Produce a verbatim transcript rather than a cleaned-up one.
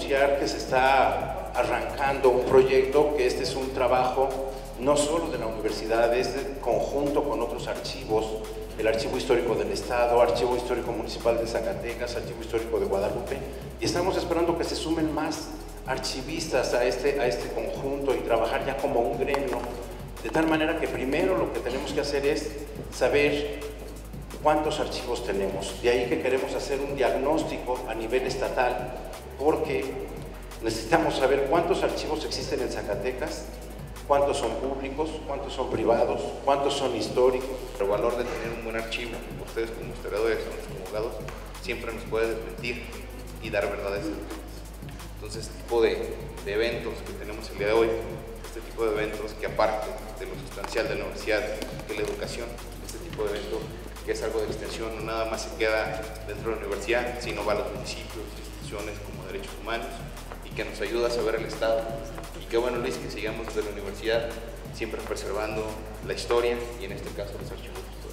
anunciar que se está arrancando un proyecto, que este es un trabajo no solo de la universidad, es de conjunto con otros archivos, el Archivo Histórico del Estado, Archivo Histórico Municipal de Zacatecas, Archivo Histórico de Guadalupe, y estamos esperando que se sumen más archivistas a este, a este conjunto y trabajar ya como un gremio, de tal manera que primero lo que tenemos que hacer es saber cuántos archivos tenemos. De ahí que queremos hacer un diagnóstico a nivel estatal, porque necesitamos saber cuántos archivos existen en Zacatecas, cuántos son públicos, cuántos son privados, cuántos son históricos. El valor de tener un buen archivo, ustedes como historiadores o como abogados, siempre nos puede desmentir y dar verdades. Entonces, este tipo de, de eventos que tenemos el día de hoy, este tipo de eventos que aparte de lo sustancial de la universidad, que la educación, este tipo de eventos que es algo de extensión, no nada más se queda dentro de la universidad, sino va a los municipios, instituciones como derechos humanos, y que nos ayuda a saber el Estado. Y qué bueno, Luis, que sigamos desde la universidad siempre preservando la historia y en este caso los archivos.